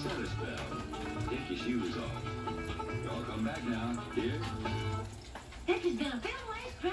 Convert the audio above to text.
set a spell. Take your shoes off. Y'all come back now. Here. This has been a Filmways